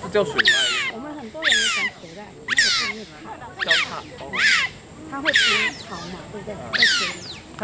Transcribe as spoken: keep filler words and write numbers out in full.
叫水濑。 我们很多人也讲水濑，那个是因为草。 叫塔哦。 它会吃草嘛，对不对？在水里。